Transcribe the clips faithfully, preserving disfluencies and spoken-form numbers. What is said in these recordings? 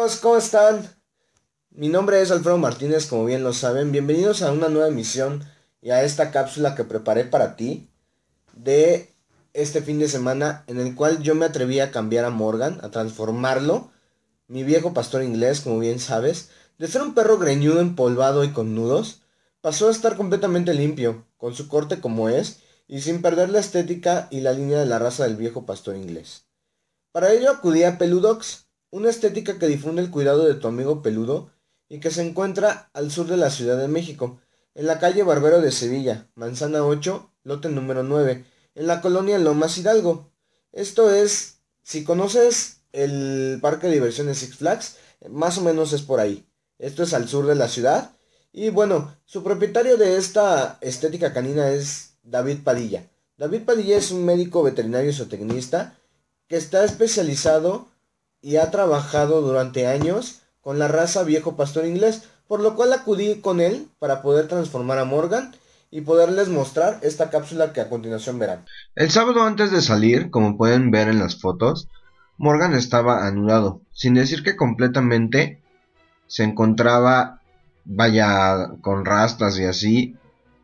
amigos, ¿cómo están? Mi nombre es Alfredo Martínez, como bien lo saben. Bienvenidos a una nueva emisión y a esta cápsula que preparé para ti de este fin de semana en el cual yo me atreví a cambiar a Morgan, a transformarlo, mi viejo pastor inglés, como bien sabes, de ser un perro greñudo, empolvado y con nudos, pasó a estar completamente limpio, con su corte como es y sin perder la estética y la línea de la raza del viejo pastor inglés. Para ello acudí a Peludox, una estética que difunde el cuidado de tu amigo peludo y que se encuentra al sur de la Ciudad de México, en la calle Barbero de Sevilla, Manzana ocho, lote número nueve, en la colonia Lomas Hidalgo. Esto es, si conoces el parque de diversiones Six Flags, más o menos es por ahí. Esto es al sur de la ciudad. Y bueno, su propietario de esta estética canina es David Padilla. David Padilla es un médico veterinario y zootecnista que está especializado y ha trabajado durante años con la raza viejo pastor inglés, por lo cual acudí con él para poder transformar a Morgan y poderles mostrar esta cápsula que a continuación verán. El sábado antes de salir, como pueden ver en las fotos, Morgan estaba anudado, sin decir que completamente se encontraba, vaya, con rastas y así,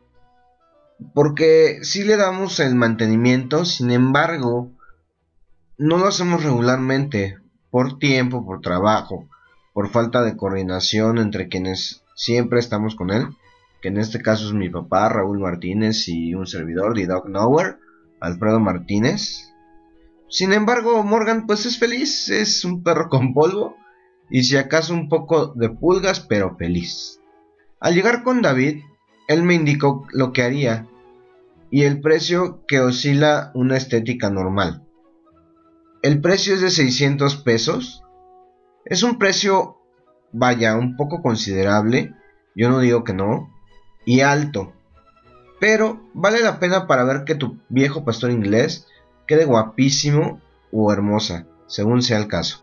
porque sí le damos el mantenimiento. Sin embargo, no lo hacemos regularmente, por tiempo, por trabajo, por falta de coordinación entre quienes siempre estamos con él, que en este caso es mi papá, Raúl Martínez, y un servidor, The Dog Nowhere, Alfredo Martínez. Sin embargo, Morgan pues es feliz, es un perro con polvo, y si acaso un poco de pulgas, pero feliz. Al llegar con David, él me indicó lo que haría, y el precio que oscila una estética normal. El precio es de seiscientos pesos. Es un precio, vaya, un poco considerable. Yo no digo que no. Y alto. Pero vale la pena para ver que tu viejo pastor inglés quede guapísimo o hermosa, según sea el caso.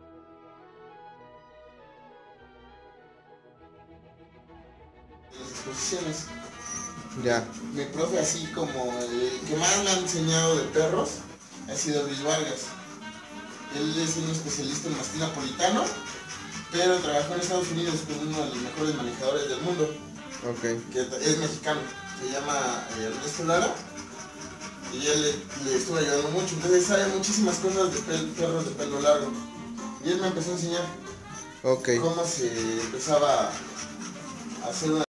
Las exposiciones. Ya. Mi profe, así como el que más me ha enseñado de perros, ha sido Luis Vargas. Él es un especialista en mastín napolitano, pero trabajó en Estados Unidos con uno de los mejores manejadores del mundo, Ok. que es mexicano, se llama eh, Ernesto Lara, y él le, le estuvo ayudando mucho. Entonces sabe muchísimas cosas de pel, perros de pelo largo, y él me empezó a enseñar Ok. cómo se empezaba a hacer una...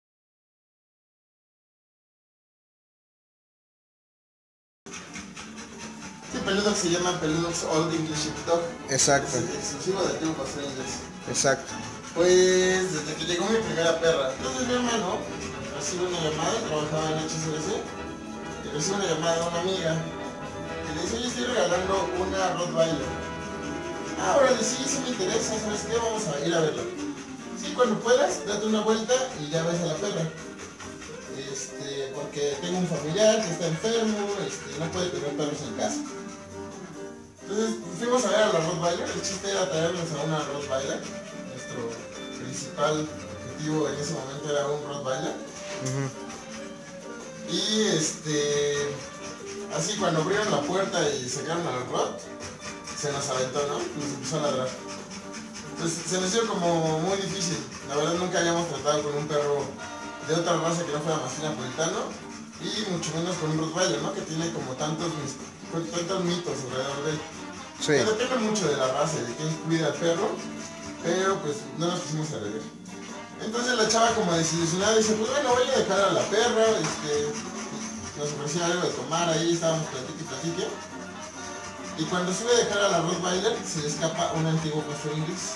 Este peludo se llama Peludox Old English Sheepdog. Exacto. Es exclusivo del antiguo pastor inglés. Exacto. Pues desde que llegó mi primera perra, entonces mi hermano recibe una llamada, trabajaba en H C B C, y recibe una llamada de una amiga que le dice: oye, estoy regalando una Rottweiler. Ah, órale, sí, sí me interesa, ¿sabes qué? Vamos a ir a verla. Sí, cuando puedas, date una vuelta y ya ves a la perra. Este, porque tengo un familiar que está enfermo, este, no puede tener perros en casa. Entonces fuimos a ver a la Rottweiler. El chiste era traernos a una Rottweiler. Nuestro principal objetivo en ese momento era un Rottweiler. Uh-huh. Y este, así cuando abrieron la puerta y sacaron al Rott, se nos aventó, ¿no? Nos empezó a ladrar. Entonces se nos hizo como muy difícil. La verdad nunca habíamos tratado con un perro de otra raza que no fuera mastín napolitano, y mucho menos con un Rottweiler, ¿no? Que tiene como tantos, tantos mitos alrededor de él. Sí. Que depende mucho de la raza y de quién cuida al perro, pero pues no nos quisimos arreglar. Entonces la chava, como desilusionada, dice: pues bueno, voy a dejar a la perra, este, nos ofreció algo de tomar ahí, estábamos platique y platique. Y cuando sube a dejar a la Rottweiler, se le escapa un antiguo pastor inglés.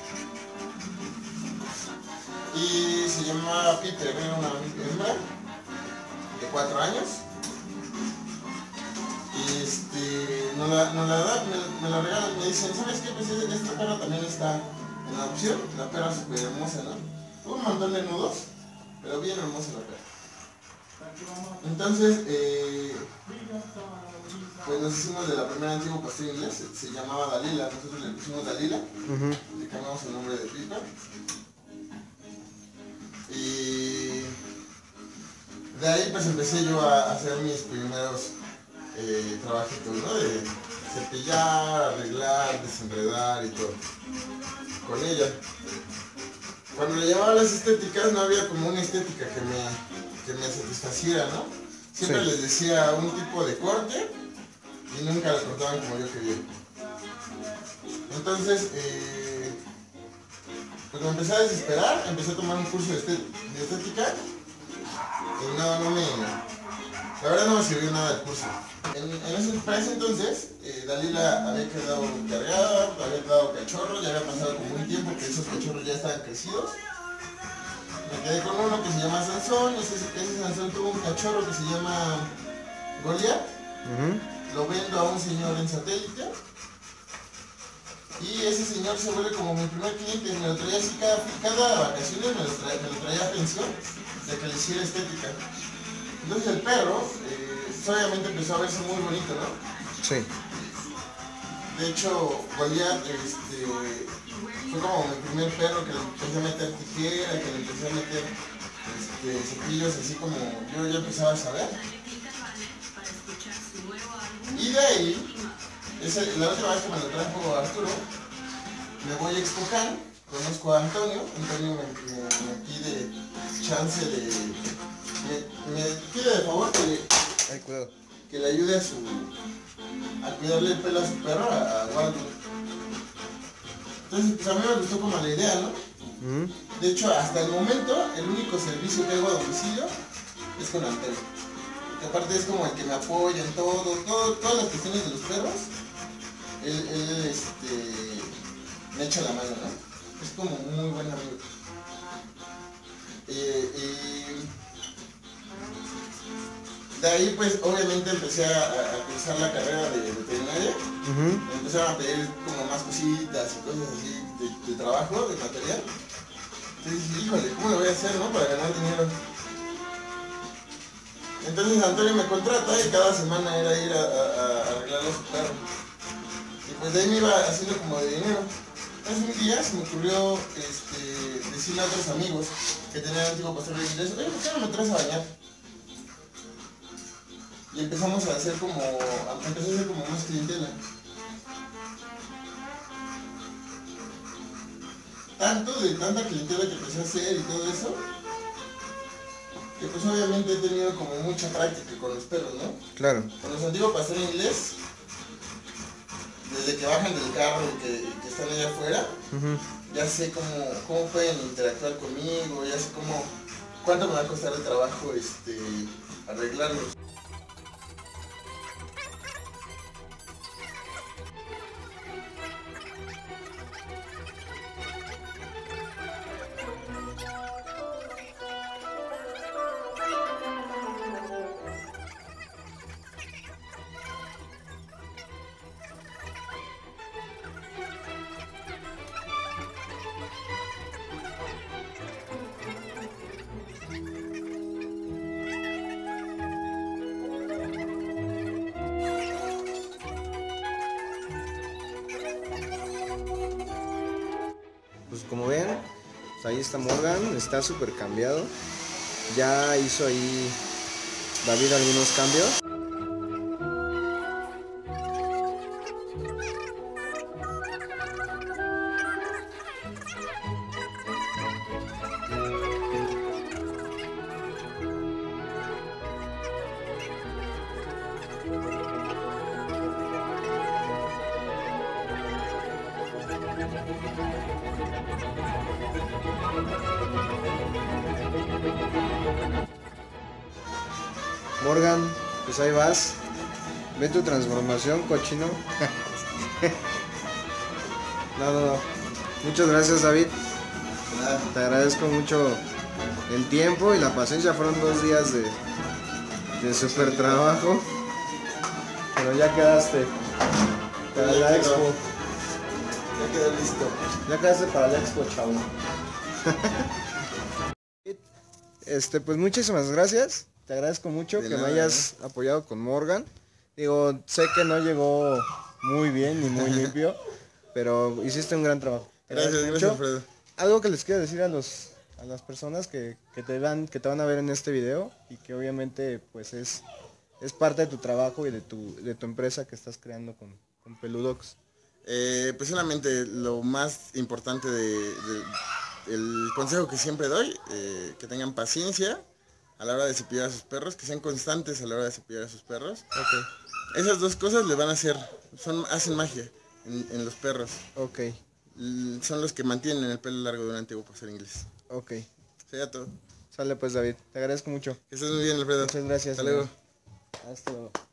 Y se llama Piper, era una hembra de cuatro años. Y este, nos la, nos la da, me, me la regalan, me dicen: ¿sabes qué? Pues esta perra también está en adopción. La perra es súper hermosa, ¿no? Tuvo un montón de nudos, pero bien hermosa la perra. Entonces, eh, pues nos hicimos de la primera antigua pastor inglés, se, se llamaba Dalila, nosotros le pusimos Dalila, uh-huh. Le cambiamos el nombre de Piper. Y de ahí pues empecé yo a hacer mis primeros eh, trabajitos, ¿no? De cepillar, arreglar, desenredar y todo. con ella. Cuando le llamaba las estéticas no había como una estética que me, que me satisfaciera, ¿no? Siempre sí. Les decía un tipo de corte y nunca las cortaban como yo quería. Entonces, eh, pues me empecé a desesperar, empecé a tomar un curso de, estet de estética y no, no me... La verdad no me sirvió nada el curso. En, en ese, para ese entonces, eh, Dalila había quedado cargada, había quedado cachorro, ya había pasado como un tiempo que esos cachorros ya estaban crecidos. Me quedé con uno que se llama Sansón, ese, ese Sansón tuvo un cachorro que se llama Goliat. Uh-huh. Lo vendo a un señor en satélite. Y ese señor se vuelve como mi primer cliente, me lo traía así cada, cada vacaciones, me lo traía, me lo traía a pensión de que le hiciera estética. Entonces el perro, eh, obviamente empezó a verse muy bonito, ¿no? Sí. De hecho, Goliat, este, fue como mi primer perro que le empecé a meter tijera, que le empecé a meter este, cepillos así como yo ya empezaba a saber. Y de ahí, ese, la última vez que me lo trajo Arturo, me voy a Expocan, conozco a Antonio, Antonio me, me, me pide chance de... Me, me pide de favor que le, Ay, cuidado. que le ayude a su... a cuidarle el pelo a su perro, a, a Waldo. Entonces, pues a mí me gustó como la idea, ¿no? Uh-huh. De hecho, hasta el momento, el único servicio que hago a domicilio es con Antonio. Que aparte es como el que me apoya en todo, todo todas las cuestiones de los perros. Él, él este, me echa la mano, ¿no? Es como muy buen amigo. Eh, eh, de ahí pues obviamente empecé a, a cursar la carrera de veterinaria. Uh-huh. Me empezaron a pedir como más cositas y cosas así de, de trabajo, de material. Entonces dije, híjole, ¿cómo lo voy a hacer, no? Para ganar dinero. Entonces Antonio me contrata y cada semana era ir a, a, a arreglarle a su perro. Y pues de ahí me iba haciendo como de dinero. Entonces un día se me ocurrió este, decirle a otros amigos que tenían antiguo pastor de inglés, oye, ¿por qué no me traes a bañar? Y empezamos a hacer como, empezó a hacer como más clientela. Tanto de tanta clientela que empecé a hacer y todo eso, que pues obviamente he tenido como mucha práctica con los perros, ¿no? Claro. Con los antiguos pastores inglés, desde que bajan del carro y que, que están allá afuera, uh-huh. ya sé cómo, cómo pueden interactuar conmigo, ya sé cómo, cuánto me va a costar el trabajo este, arreglarlos. Pues como ven, pues ahí está Morgan, está súper cambiado. Ya hizo ahí David algunos cambios. Morgan, pues ahí vas. Ve tu transformación, cochino. No, no, no. Muchas gracias, David. Te agradezco mucho el tiempo y la paciencia. Fueron dos días de, de super trabajo. Pero ya quedaste para ya la quedó. expo. Ya quedó listo. Ya quedaste para la expo, chavo. Este, pues muchísimas gracias. Te agradezco mucho De que nada, me hayas ¿no? apoyado con Morgan. Digo, sé que no llegó muy bien ni muy limpio, pero hiciste un gran trabajo. Te Gracias, agradezco gracias, mucho. Alfredo. Algo que les quiero decir a los a las personas que, que te van que te van a ver en este video y que obviamente pues es es parte de tu trabajo y de tu de tu empresa que estás creando con, con Peludox. Eh, pues solamente lo más importante de, de- el consejo que siempre doy, eh, que tengan paciencia a la hora de cepillar a sus perros, que sean constantes a la hora de cepillar a sus perros. Ok, Esas dos cosas le van a hacer, son, hacen magia en, en los perros. ok, L- Son los que mantienen el pelo largo de un antiguo pastor inglés. ok. Sería todo. Sale pues, David. Te agradezco mucho. Que estés muy bien, Alfredo. Muchas gracias. Hasta luego. Amigo. Hasta luego.